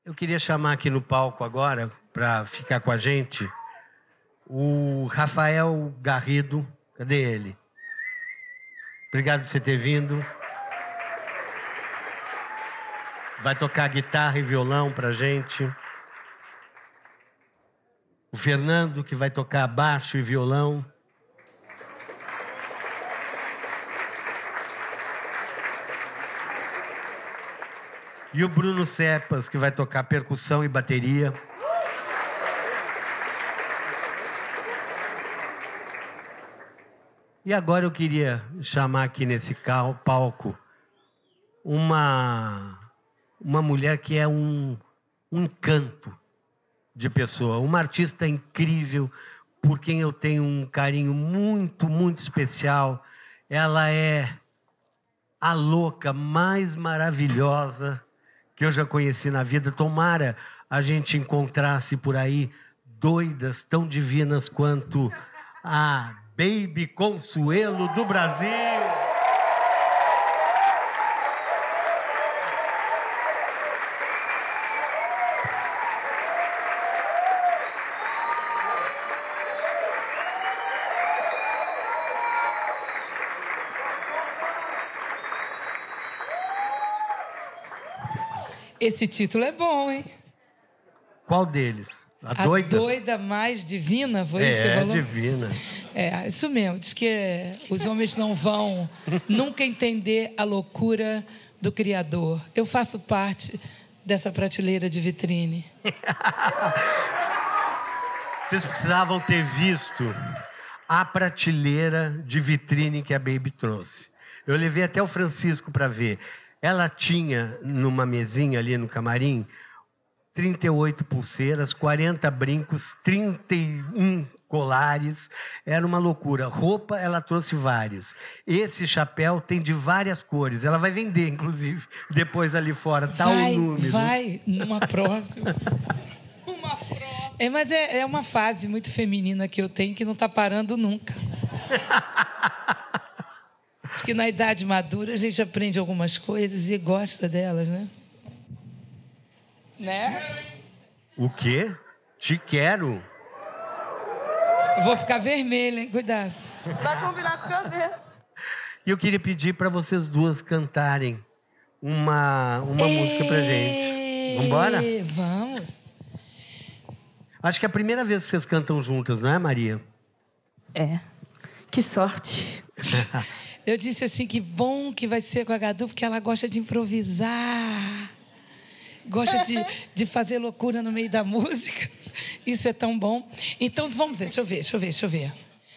Eu queria chamar aqui no palco agora, para ficar com a gente, o Rafael Garrido. Cadê ele? Obrigado por você ter vindo. Vai tocar guitarra e violão pra gente. O Fernando, que vai tocar baixo e violão. E o Bruno Cepas, que vai tocar percussão e bateria. E agora eu queria chamar aqui nesse palco uma mulher que é um encanto de pessoa, uma artista incrível, por quem eu tenho um carinho muito, muito especial. Ela é a louca mais maravilhosa que eu já conheci na vida. Tomara a gente encontrasse por aí doidas tão divinas quanto a Baby Consuelo do Brasil. Esse título é bom, hein? Qual deles? A doida? A doida mais divina, foi isso que você falou? Divina. É, isso mesmo. Diz que os homens não vão nunca entender a loucura do Criador. Eu faço parte dessa prateleira de vitrine. Vocês precisavam ter visto a prateleira de vitrine que a Baby trouxe. Eu levei até o Francisco para ver. Ela tinha, numa mesinha ali no camarim, 38 pulseiras, 40 brincos, 31 colares. Era uma loucura. Roupa, ela trouxe vários. Esse chapéu tem de várias cores. Ela vai vender, inclusive, depois ali fora. Tá o número. Vai, numa próxima. Uma próxima. Mas é uma fase muito feminina que eu tenho que não está parando nunca. Acho que na idade madura a gente aprende algumas coisas e gosta delas, né? Né? O quê? Te quero. Eu vou ficar vermelha, hein? Cuidado. Vai combinar com o cabelo. E eu queria pedir para vocês duas cantarem uma música pra gente. Vambora? Vamos. Acho que é a primeira vez que vocês cantam juntas, não é, Maria? É. Que sorte. Eu disse assim, que bom que vai ser com a Gadu, porque ela gosta de improvisar. Gosta de fazer loucura no meio da música. Isso é tão bom. Então, vamos ver. Deixa eu ver.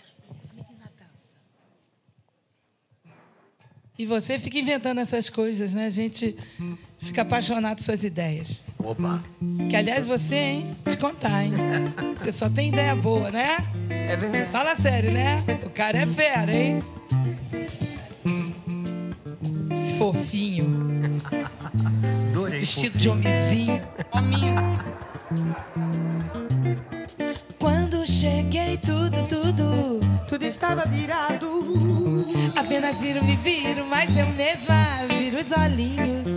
E você fica inventando essas coisas, né? A gente fica apaixonado por suas ideias. Opa! Que, aliás, você, hein? Te contar, hein? Você só tem ideia boa, né? É verdade. Fala sério, né? O cara é fera, hein? Esse fofinho. Adorei. Vestido de homenzinho. Hominho. Quando cheguei, tudo estava virado. apenas me viro, mas eu mesma viro os olhinhos.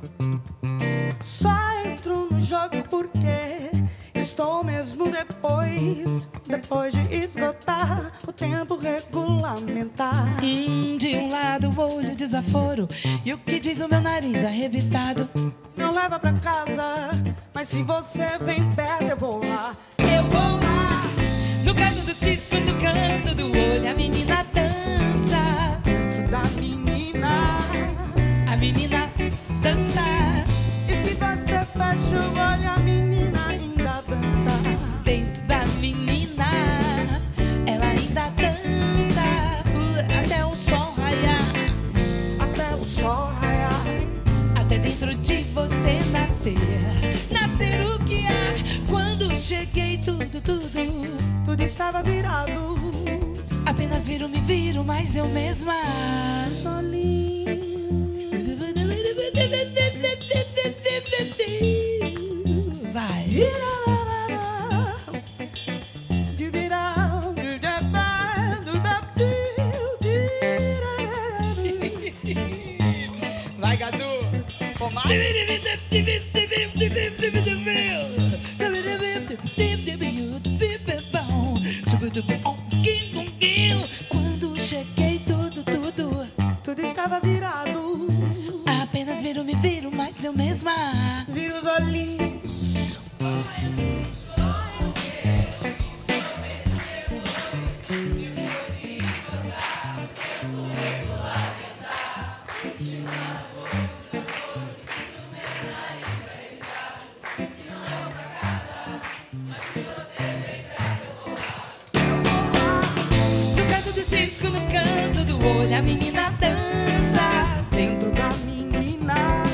Só entro no jogo porque estou mesmo depois de esgotar o tempo regulamentar. De um lado o olho desaforo e o que diz o meu nariz arrebitado. Não leva pra casa, mas se você vem perto eu vou lá. Eu vou lá, no canto do cisco, no canto do olho, a menina dança. Da menina, A menina dança. e se você fecha o olho, a menina ainda dança. Dentro da menina, ela ainda dança até o sol raiar. Até o sol raiar. Até dentro de você nascer o que há. Quando cheguei, Tudo estava virado. apenas me viro, mas eu mesma Solinho. vai. Vai, Gadu. Pomar. eu mesma viro os olhinhos. no canto do cisco, no canto do olho, a menina dança. Dentro da menina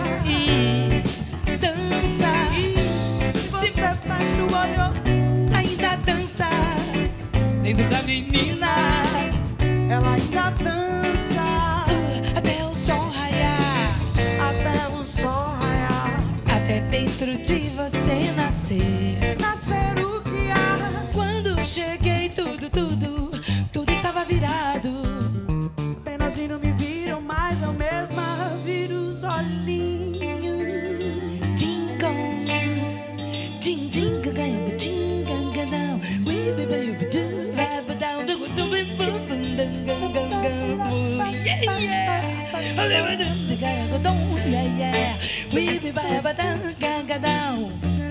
Dança. se você fecha o olho, Ainda dança. Dentro da menina. ela ainda dança Até o sol raiar. até o sol raiar. Até dentro de você nascer. Nascer o que há, Quando cheguei, tudo estava virado. apenas e não me viram, mas eu mesma viro os olhinhos. Ding-gong, ding-ding-gang, ding-gang-gang, we-be-be-be-do, ba-ba-down, do-do-be-bum-bum-dum-gang-gang-gang, yeah, yeah, oh-le-ba-dum-de-gang-gang-dum, yeah, yeah, we-be-ba-ba-dum-gang-gang-down.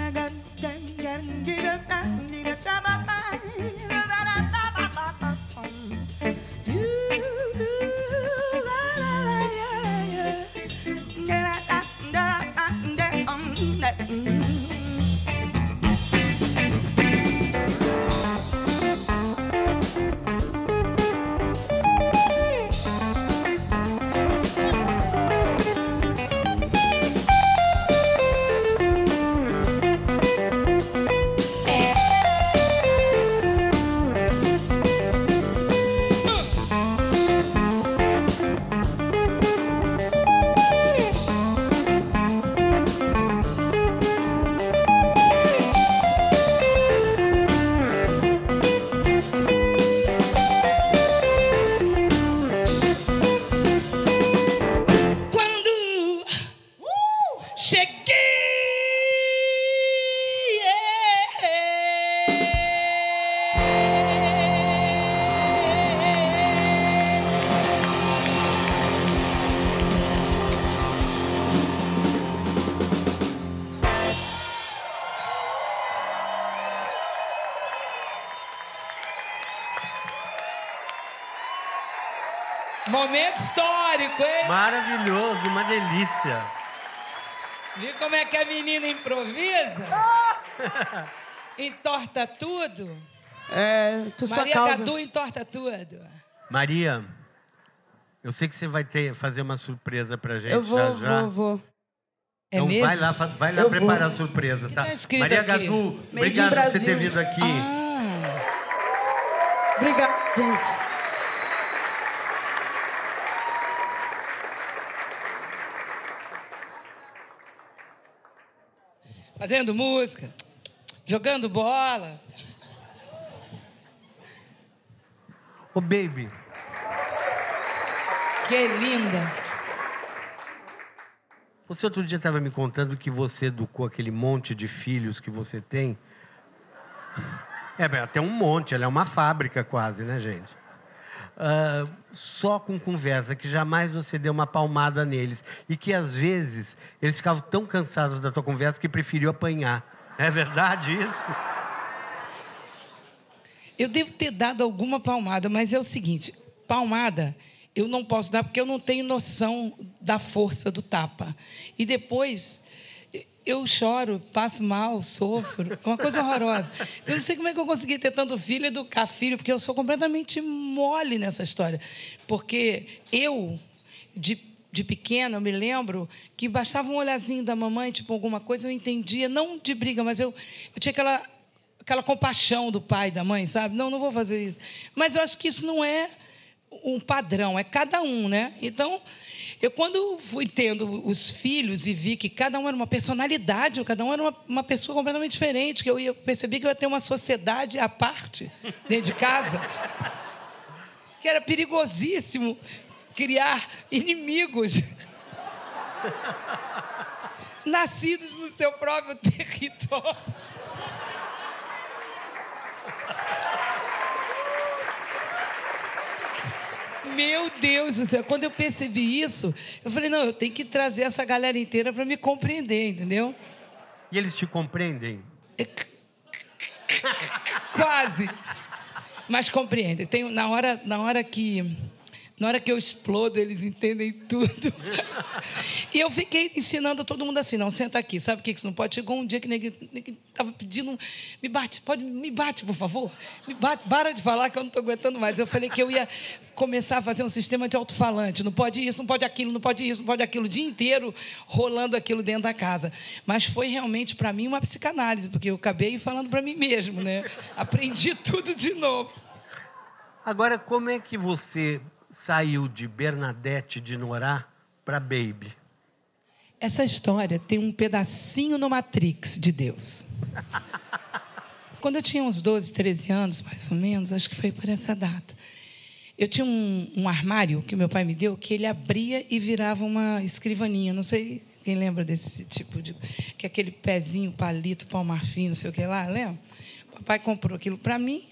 Momento histórico, hein? Maravilhoso, uma delícia. Viu como é que a menina improvisa? Entorta tudo. Por sua Maria causa. Gadu entorta tudo. Maria, eu sei que você vai fazer uma surpresa pra gente Eu vou, já. vou. É Então mesmo? vai lá Eu preparar vou. a surpresa, tá? tá escrito Maria aqui? Gadu, in obrigado por você Brasil. ter vindo aqui. Ah, Obrigada, gente. fazendo música, jogando bola. Ô, baby, Que linda. você outro dia estava me contando que você educou aquele monte de filhos que você tem. Até um monte, ela é uma fábrica quase, né, gente? Só com conversa, que jamais você deu uma palmada neles. E que, às vezes, eles ficavam tão cansados da tua conversa que preferiam apanhar. É verdade isso? Eu devo ter dado alguma palmada, mas é o seguinte, palmada eu não posso dar porque eu não tenho noção da força do tapa. E depois eu choro, passo mal, sofro, uma coisa horrorosa. Eu não sei como é que eu consegui ter tanto filho, educar filho, porque eu sou completamente mole nessa história. Porque eu, de pequena, eu me lembro que bastava um olhazinho da mamãe, tipo alguma coisa, eu entendia, não de briga, mas eu tinha aquela compaixão do pai e da mãe, sabe? Não vou fazer isso. Mas eu acho que isso não é um padrão, é cada um, né? Então, eu quando fui tendo os filhos e vi que cada um era uma personalidade, cada um era uma pessoa completamente diferente, que eu percebi que eu ia ter uma sociedade à parte dentro de casa, que era perigosíssimo criar inimigos nascidos no seu próprio território. Meu Deus do céu, quando eu percebi isso, eu falei, não, eu tenho que trazer essa galera inteira para me compreender, entendeu? E eles te compreendem? Quase. Mas compreendem. Na hora que eu explodo, eles entendem tudo. E eu fiquei ensinando todo mundo assim, não, senta aqui, sabe o que você não pode? Chegou um dia que ninguém estava pedindo, me bate, por favor. Me bate, para de falar que eu não estou aguentando mais. Eu falei que eu ia começar a fazer um sistema de alto-falante. Não pode isso, não pode aquilo, não pode isso, não pode aquilo. O dia inteiro rolando aquilo dentro da casa. Mas foi realmente, para mim, uma psicanálise, porque eu acabei falando para mim mesmo, né? Aprendi tudo de novo. Agora, como é que você saiu de Bernadette de Norá para Baby? Essa história tem um pedacinho no Matrix de Deus. Quando eu tinha uns 12, 13 anos, mais ou menos, acho que foi por essa data, eu tinha um armário que meu pai me deu, que ele abria e virava uma escrivaninha. Não sei quem lembra desse tipo de... Que é aquele pezinho, palito, pau marfim, não sei o que lá, lembra? O papai comprou aquilo para mim.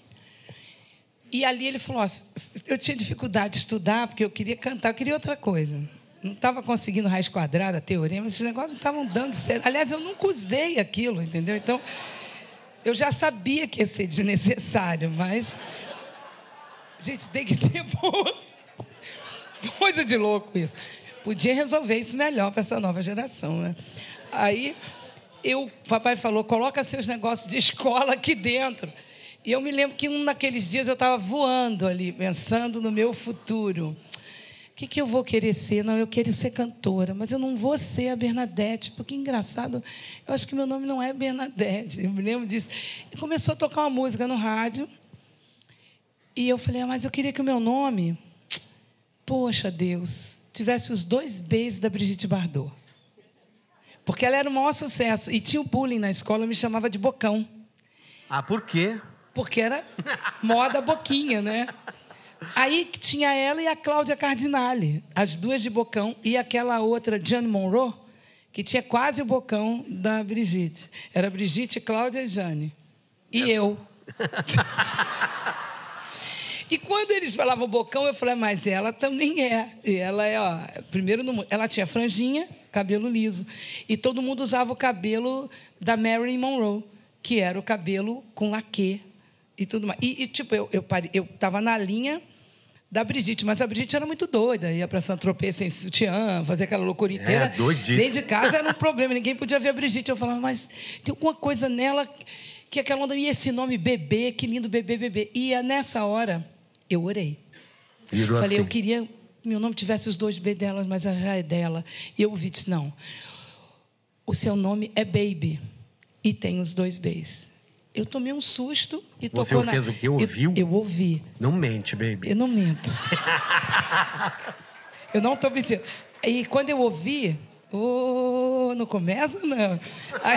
E ali ele falou, eu tinha dificuldade de estudar, porque eu queria cantar, eu queria outra coisa. Não estava conseguindo raiz quadrada, teorema, esses negócios não estavam dando certo. Aliás, eu nunca usei aquilo, entendeu? Então, eu já sabia que ia ser desnecessário, mas... Gente, tem que ter coisa de louco isso. Podia resolver isso melhor para essa nova geração, né? Aí, o papai falou, coloca seus negócios de escola aqui dentro. E eu me lembro que um daqueles dias eu estava voando ali, pensando no meu futuro. O que eu vou querer ser? Não, eu quero ser cantora, mas eu não vou ser a Bernadette, porque, engraçado, eu acho que meu nome não é Bernadette. Eu me lembro disso. E começou a tocar uma música no rádio, e eu falei, mas eu queria que o meu nome, poxa, Deus, tivesse os 2 Bs da Brigitte Bardot. Porque ela era o maior sucesso. E tinha o bullying na escola, eu me chamava de Bocão. Ah, por quê? Porque era moda boquinha, né? Aí tinha ela e a Cláudia Cardinale, as duas de bocão, e aquela outra, Jane Monroe, que tinha quase o bocão da Brigitte. Era Brigitte, Cláudia e Jane. E eu. E quando eles falavam bocão, eu falei, mas ela também é. E ela é, ó, primeiro no mundo. Ela tinha franjinha, cabelo liso. E todo mundo usava o cabelo da Marilyn Monroe, que era o cabelo com laquê e tudo mais. E tipo, eu estava na linha da Brigitte, mas a Brigitte era muito doida, ia para Saint-Tropez sem sutiã, fazer aquela loucura inteira. Doidíssima. Dentro de casa era um problema, ninguém podia ver a Brigitte. Eu falava, mas tem alguma coisa nela que aquela onda... E esse nome Bebê, que lindo Bebê, Bebê. E nessa hora, eu orei. Virou falei, assim. eu queria que meu nome tivesse os 2 B delas, mas já é dela. E eu ouvi, disse, não, o seu nome é Baby e tem os 2 Bs. Eu tomei um susto e Você tocou fez o quê? Ouviu? Eu ouvi. Não mente, Baby. Eu não minto. Eu não estou mentindo. E quando eu ouvi... não começa, não. Aí...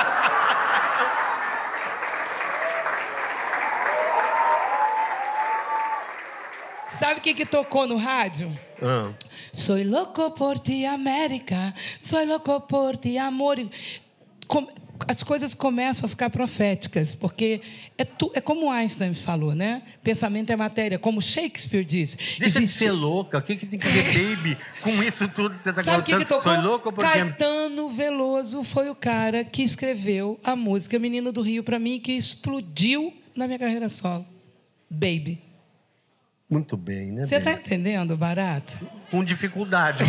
Sabe o que tocou no rádio? Soy loco por ti, América. Soy loco por ti, amor. As coisas começam a ficar proféticas, porque é como Einstein falou, né? Pensamento é matéria, como Shakespeare disse. Deixa de ser louca. O que tem que ver, Baby, com isso tudo que você está contando? Sabe o que tocou? Soy louco porque... Caetano Veloso foi o cara que escreveu a música Menino do Rio para mim, que explodiu na minha carreira solo. Baby. Muito bem, né? Você está entendendo, barato? Com dificuldade,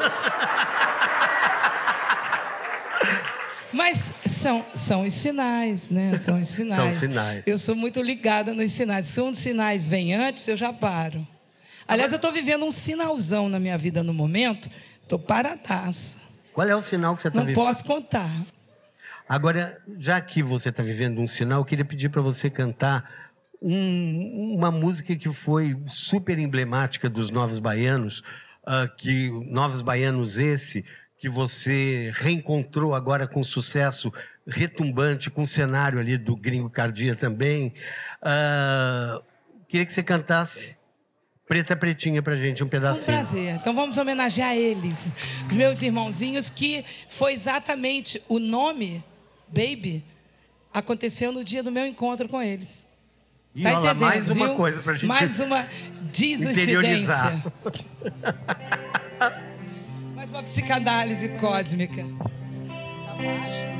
mas são os sinais, né? São os sinais. São sinais. Eu sou muito ligada nos sinais. Se um dos sinais vem antes, eu já paro. Aliás, eu estou vivendo um sinalzão na minha vida no momento. Estou paradaça. Qual é o sinal que você está vivendo? Não posso contar. Agora, já que você está vivendo um sinal, eu queria pedir para você cantar uma música que foi super emblemática dos Novos Baianos, Novos Baianos que você reencontrou agora com sucesso retumbante, com o cenário ali do Gringo Cardia também. Queria que você cantasse Preta Pretinha pra gente, um pedacinho. Com prazer. Então vamos homenagear eles, os meus irmãozinhos, que foi exatamente o nome, Baby, aconteceu no dia do meu encontro com eles. E Tá olha lá, entendendo, mais uma viu? coisa pra gente Mais uma interiorizar. desincidência. Mais uma psicanálise cósmica. Tá baixo.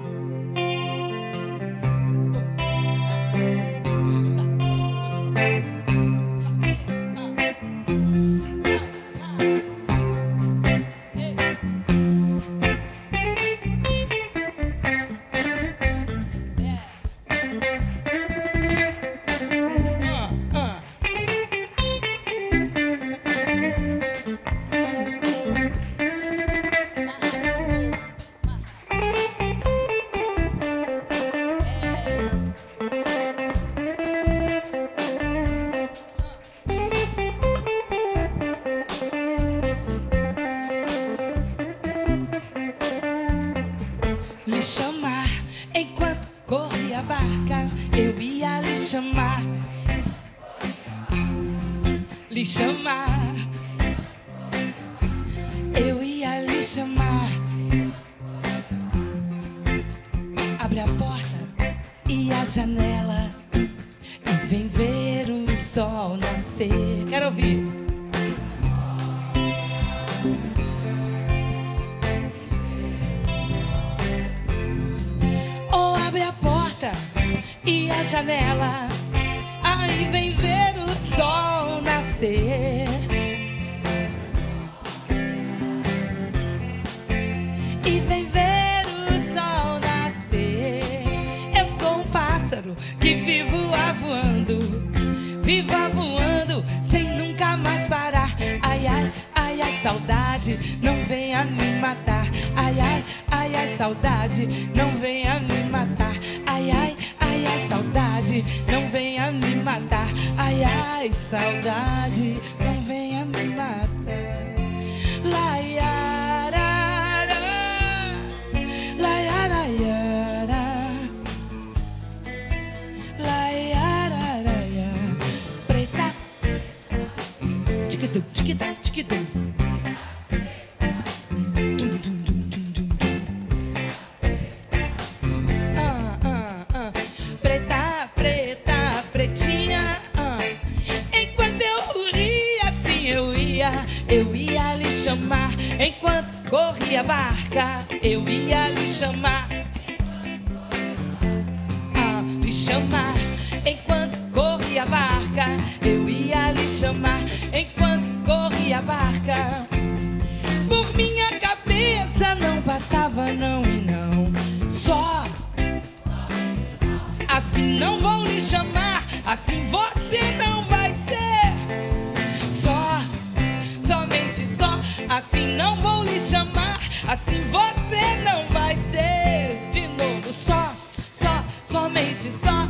Lhe chamar enquanto corria a barca, eu ia lhe chamar. Lhe chamar, eu ia lhe chamar. Abre a porta e a janela e vem ver o sol nascer. Quero ouvir. Ou abre a porta e a janela, aí vem ver o sol nascer. E vem ver o sol nascer. Eu sou um pássaro que vivo voando, sem nunca mais parar. Ai, ai, ai, ai, saudade, não venha me matar. Ai, ai, ai, ai, saudade, não venha me matar. Ai, ai, ai, ai, saudade, não venha me matar. Ai, ai, saudade, não venha me matar. Laiarara, laiarara, laiarara, preta, tiquitum, tiquitum, tiquitum. Preta, preta, pretinha. Enquanto eu ria assim eu ia lhe chamar. Enquanto corria a barca, eu ia lhe chamar. Lhe chamar. Enquanto corria a barca, eu ia lhe chamar. Enquanto corria a barca, por minha cabeça não passava não e não. Só assim não vou lhe chamar, assim você não vai ser. Só, somente só, assim não vou lhe chamar, assim você não vai ser. De novo, só, só, somente só.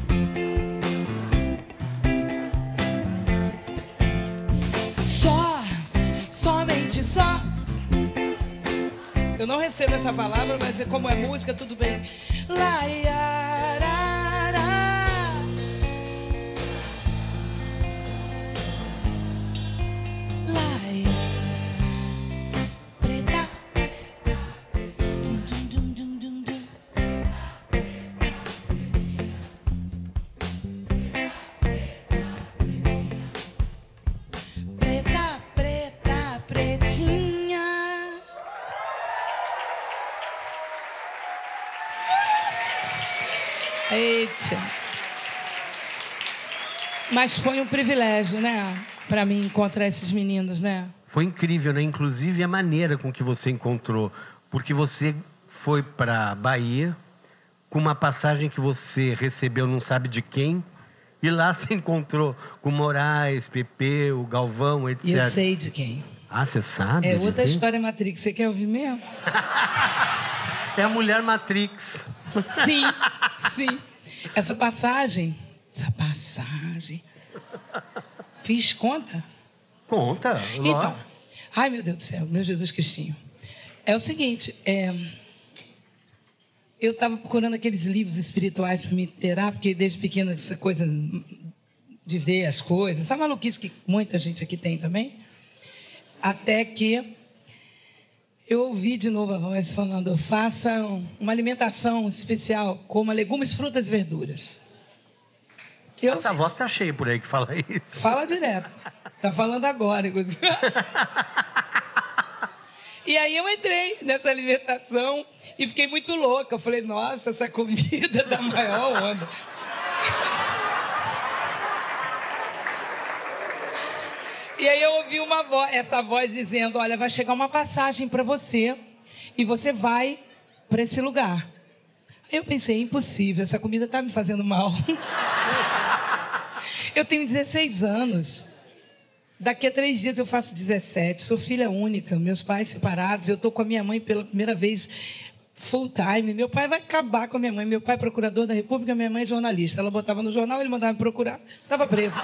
Só, somente só. Eu não recebo essa palavra, mas como é música, tudo bem. Laiarara. Laia. Preta. Dum, dum, dum, dum, dum. Preta, preta, pretinha. Eita. Mas foi um privilégio, né? Para mim encontrar esses meninos, né? Foi incrível, né? Inclusive a maneira com que você encontrou. Porque você foi para Bahia com uma passagem que você recebeu não sabe de quem. E lá se encontrou com Moraes, Pepe, o Galvão, etc. E eu sei de quem. Ah, você sabe? É de outra quem? história Matrix. Você quer ouvir mesmo? É a mulher Matrix. Sim, sim. Essa passagem. Fiz conta? Conta. Então, ai meu Deus do céu, meu Jesus Cristinho. É o seguinte, eu estava procurando aqueles livros espirituais para me inteirar, porque desde pequena essa coisa de ver as coisas, essa maluquice que muita gente aqui tem também, até que eu ouvi de novo a voz falando: faça uma alimentação especial, coma legumes, frutas e verduras. Essa voz tá cheia por aí que fala isso. Fala direto. Tá falando agora, inclusive. E aí eu entrei nessa alimentação e fiquei muito louca. Eu falei, nossa, essa comida da maior onda. E aí eu ouvi essa voz dizendo, olha, vai chegar uma passagem para você e você vai para esse lugar. Aí eu pensei, impossível, essa comida tá me fazendo mal. Eu tenho 16 anos. Daqui a 3 dias eu faço 17. Sou filha única, meus pais separados. Eu estou com a minha mãe pela primeira vez full time. Meu pai vai acabar com a minha mãe. Meu pai é procurador da República, minha mãe é jornalista. Ela botava no jornal, ele mandava me procurar. Estava presa.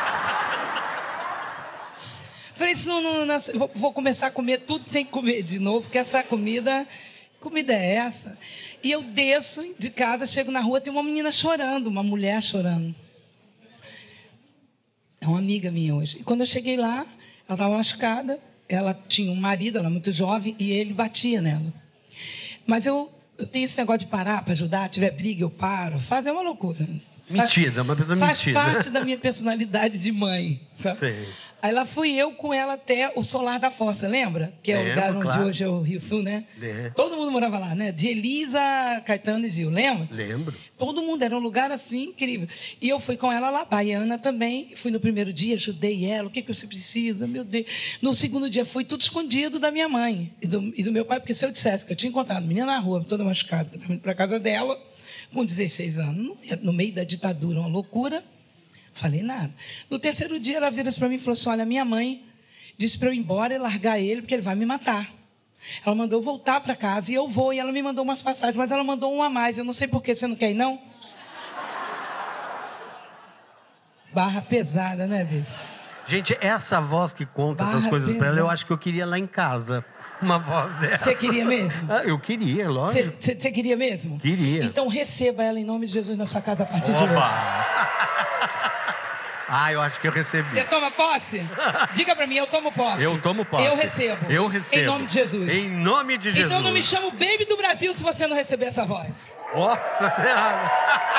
Falei, vou começar a comer tudo que tem que comer de novo, porque essa comida é essa? E eu desço de casa, chego na rua, tem uma menina chorando, uma mulher chorando. É uma amiga minha hoje. E quando eu cheguei lá, ela estava machucada, ela tinha um marido, ela era muito jovem, e ele batia nela. Mas eu tenho esse negócio de parar para ajudar, tiver briga, eu paro. É uma loucura. Mentira, uma pessoa mentira. Faz parte da minha personalidade de mãe, sabe? Sim. Aí lá fui eu com ela até o Solar da Força, lembra? Que é o lugar onde hoje é o Rio Sul, né? Todo mundo morava lá, né? De Elisa, Caetano e Gil, lembra? Lembro. Todo mundo, era um lugar assim incrível. E eu fui com ela lá, baiana também. Fui no primeiro dia, ajudei ela. O que você precisa? Meu Deus. No segundo dia, fui tudo escondido da minha mãe e do meu pai, porque se eu dissesse que eu tinha encontrado a menina na rua, toda machucada, que eu estava indo para casa dela, com 16 anos, no meio da ditadura, uma loucura. Falei nada. No terceiro dia, ela vira para mim e falou assim, olha, minha mãe disse para eu ir embora e largar ele, porque ele vai me matar. Ela mandou eu voltar para casa e eu vou. E ela me mandou umas passagens, mas ela mandou uma a mais. Eu não sei por que você não quer ir, não? Barra pesada, né, bicho? Gente, essa voz que conta essas coisas para ela, eu acho que eu queria lá em casa. Uma voz dela. Você queria mesmo? Eu queria, lógico. Você queria mesmo? Queria. Então receba ela em nome de Jesus na sua casa a partir de hoje. Eu acho que eu recebi. Você toma posse? Diga pra mim, eu tomo posse. Eu tomo posse. Eu recebo. Eu recebo. Em nome de Jesus. Em nome de Jesus. Então não me chama o Baby do Brasil se você não receber essa voz. Nossa Senhora.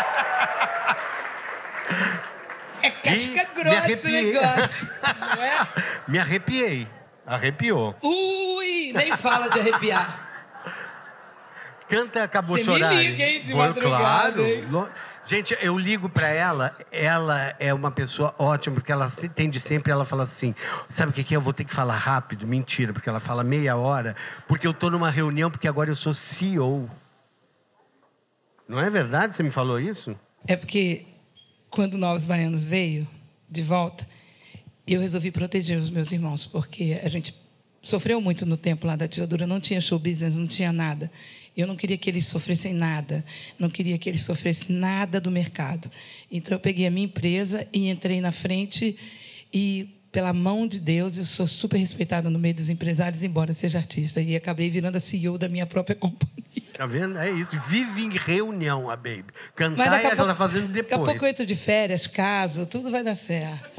É casca grossa o negócio. Não é? Me arrepiei. Arrepiou. Ui, nem fala de arrepiar. Canta Acabou Você Chorar. me liga, hein, de madrugada, claro. hein? Gente, eu ligo pra ela, ela é uma pessoa ótima, porque ela tem de sempre, ela fala assim, sabe o que é? Eu vou ter que falar rápido. Mentira, porque ela fala meia hora, porque eu tô numa reunião, porque agora eu sou CEO. Não é verdade? Você me falou isso? É porque quando Novos Baianos veio de volta, eu resolvi proteger os meus irmãos, porque a gente sofreu muito no tempo lá da ditadura, não tinha show business, não tinha nada. Eu não queria que eles sofressem nada, não queria que eles sofressem nada do mercado. Então, eu peguei a minha empresa e entrei na frente e, pela mão de Deus, eu sou super respeitada no meio dos empresários, embora seja artista, e acabei virando a CEO da minha própria companhia. Tá vendo? É isso. Vive em reunião, a Baby. Cantar é ela fazendo depois. Daqui a pouco eu entro de férias, caso, tudo vai dar certo.